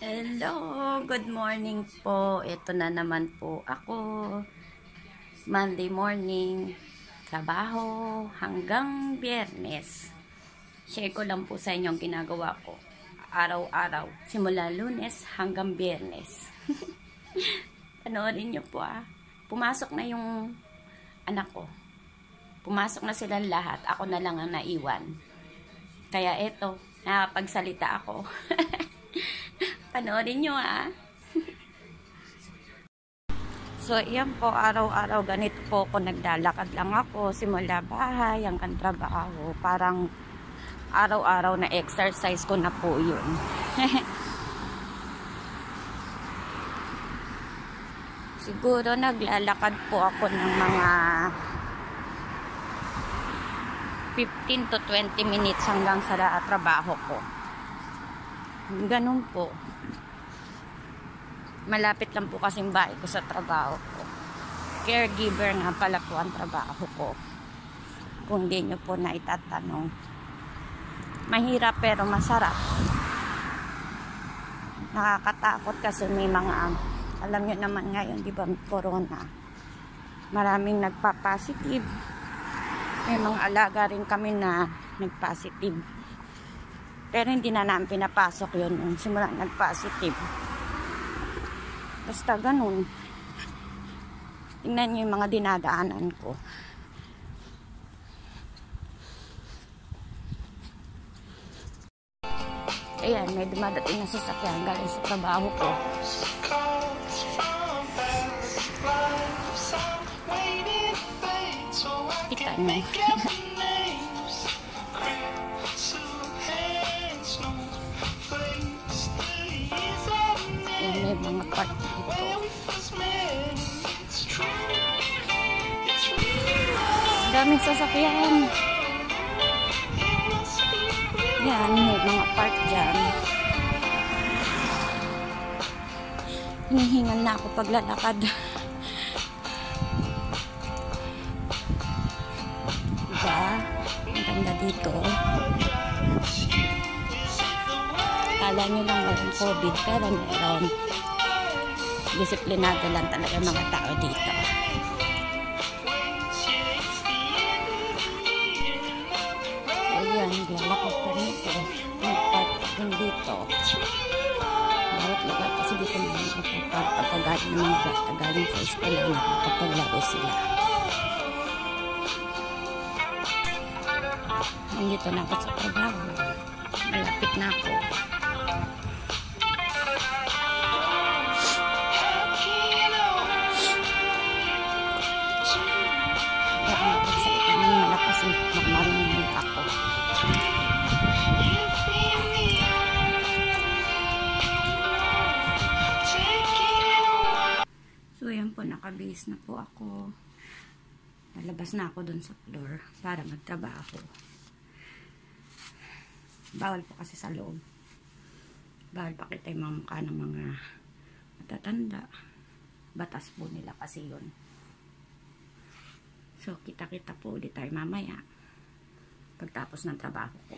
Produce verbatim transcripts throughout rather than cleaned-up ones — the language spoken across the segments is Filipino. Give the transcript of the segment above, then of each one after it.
Hello, good morning po. Ito na naman po ako. Monday morning, trabaho hanggang Biyernes. Share ko lang po sa inyo ang ginagawa ko. Araw-araw, simula Lunes hanggang Biyernes. Panoorin niyo po ah. Pumasok na yung anak ko. Pumasok na silang lahat. Ako na lang ang naiwan. Kaya eto, nakapagsalita ako. Panoorin nyo ah. So, yan po, araw-araw ganito po ako naglalakad lang ako. Simula bahay hanggang trabaho. Parang araw-araw na exercise ko na po yun. Siguro naglalakad po ako ng mga fifteen to twenty minutes hanggang sa trabaho ko. Ganun po. Malapit lang po kasing bahay ko sa trabaho ko. Caregiver nga pala po ang trabaho ko. Kung di nyo po na itatanong. Mahirap pero masarap. Nakakatakot kasi may mga, alam nyo naman ngayon, di ba, corona. Maraming nagpa-positive. May mga alaga rin kami na nag-positive. Pero hindi na namin pinapasok yun nung simula nag-positive. Basta ganun. Tingnan nyo yung mga dinadaanan ko. Ayan, may dumadating na sasakyan galing sa trabaho ko. Kita nyo. Yan, may mga part dito. Daming sasakyan. Yan, may mga part dyan. Hinihingal na ako paglalakad. Diba? Ang ganda dito. Kala nyo lang walang COVID, pero meron. Disiplinado lang talaga mga tao dito. So yan, lalakad pa rin ito. May park din dito. Bawat lugar kasi dito na nakapag pagkagaling ng bata, galing sa eskwela na nakapaglaro sila. Nandito na ako sa trabaho. Malapit na ako. Kasi magmarunong ako. So yan po, nakabihis na po ako. Nalabas na ako dun sa floor para magtrabaho. Bawal po kasi sa loob. Bawal pakita yung mga mukha ng mga matatanda. Batas po nila kasi yun. So, kita-kita po ulit tayo mamaya pagtapos ng trabaho ko.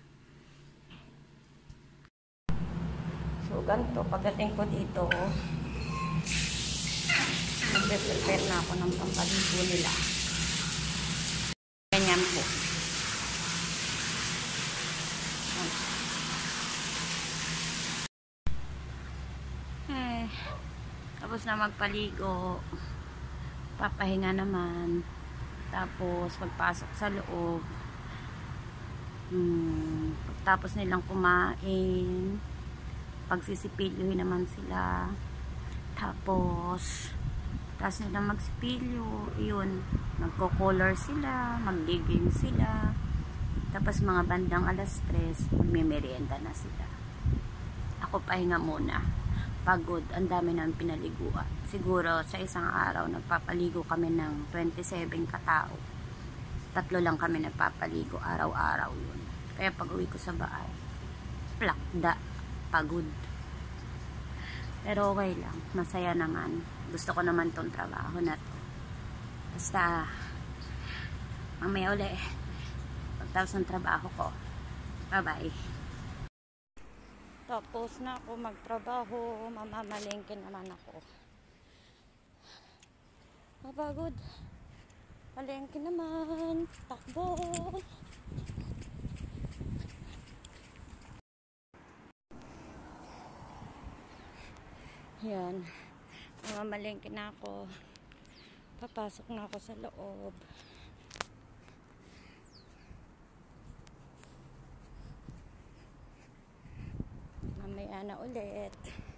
So, ganito. Pagdating ko dito, nagpe-prepare na ako ng pampaligo nila. Ganyan po. Eh, tapos na magpaligo. Papahinga naman. Tapos, pagpasok sa loob, hmm, tapos nilang kumain, pagsisipilyohin naman sila, tapos, tapos nilang magsipilyo, yun, magko-color sila, magliging sila, tapos mga bandang alas tres, magme-merienda na sila. Ako pahinga muna. Pagod, ang dami nang pinaliguan. Siguro sa isang araw nagpapaligo kami ng twenty-seven katao. Tatlo lang kami nagpapaligo araw-araw yun. Kaya pag uwi ko sa bahay, plakda, pagod. Pero okay lang, masaya naman. Gusto ko naman tong trabaho na to. Basta mamaya uli pagtapos ng trabaho ko. Bye bye. Tapos na ako magtrabaho, mamamalengke naman ako. Mapagod. Palengke naman. Takbo. Yan. Mamamalengke na ako. Papasok na ako sa loob. Mamaya na ulit.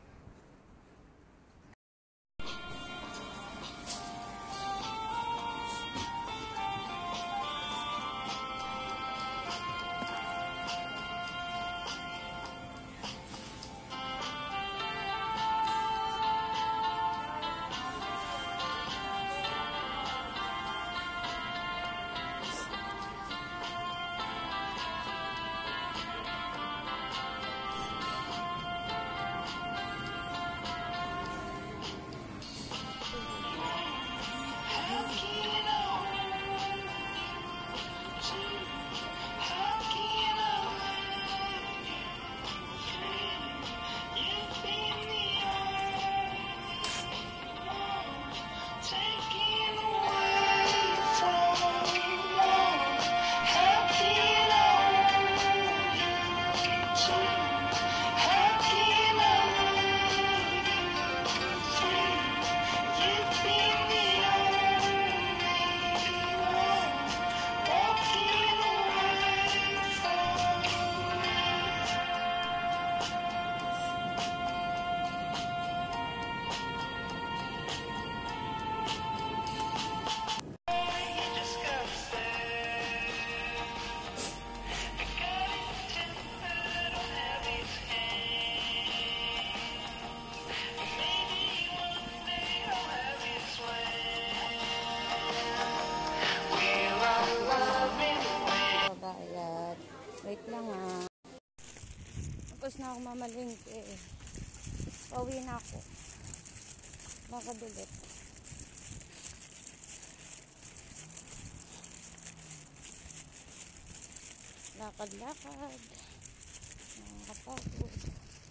Wait lang ah. Tapos na ako mamalingke. Pauwi na ako. Lakad ulit. Lakad-lakad. Nakakapagod.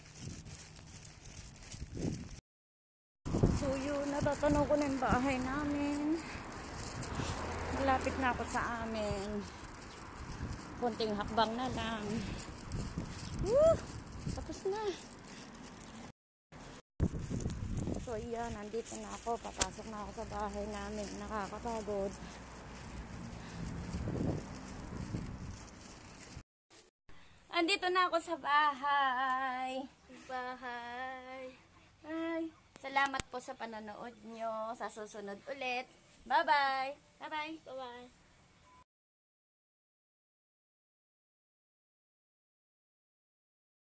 So yun, natatanaw ko na yung bahay namin. Malapit na ako sa amin. Konting hakbang na lang. Woo! Tapos na. So, yan. Nandito na ako. Papasok na ako sa bahay namin. Nakakapagod. Andito na ako sa bahay. Bahay. Ay. Salamat po sa panonood nyo. Sa susunod ulit. Bye-bye. Bye-bye. Bye-bye.